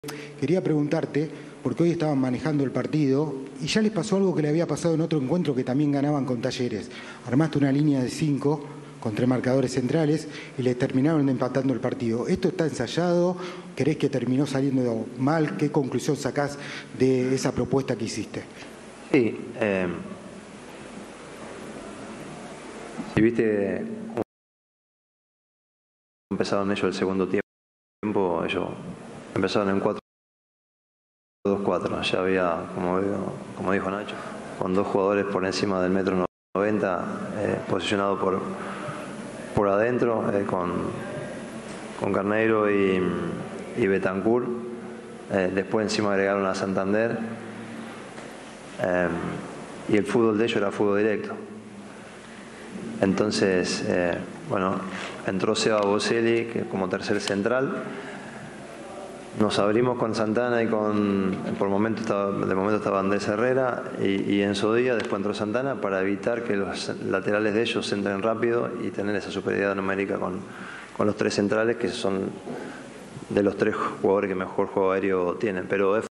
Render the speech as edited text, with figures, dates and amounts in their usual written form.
Quería preguntarte, porque hoy estaban manejando el partido y ya les pasó algo que le había pasado en otro encuentro que también ganaban con Talleres. Armaste una línea de 5 con 3 marcadores centrales y les terminaron empatando el partido. ¿Esto está ensayado? ¿Creés que terminó saliendo mal? ¿Qué conclusión sacás de esa propuesta que hiciste? Sí, si viste cómo empezaron ellos el segundo tiempo, ellos empezaron en 4-2-4. Ya había, como dijo Nacho, con 2 jugadores por encima del 1,90 m, posicionado por adentro, con Carneiro y Betancur. Después encima agregaron a Santander. Y el fútbol de ellos era fútbol directo. Entonces, bueno, entró Seba Boselli como tercer central. Nos abrimos con Santana y de momento estaba Andrés Herrera y Enzo Díaz. Después entró Santana para evitar que los laterales de ellos entren rápido y tener esa superioridad numérica con los 3 centrales, que son de los 3 jugadores que mejor juego aéreo tienen. Pero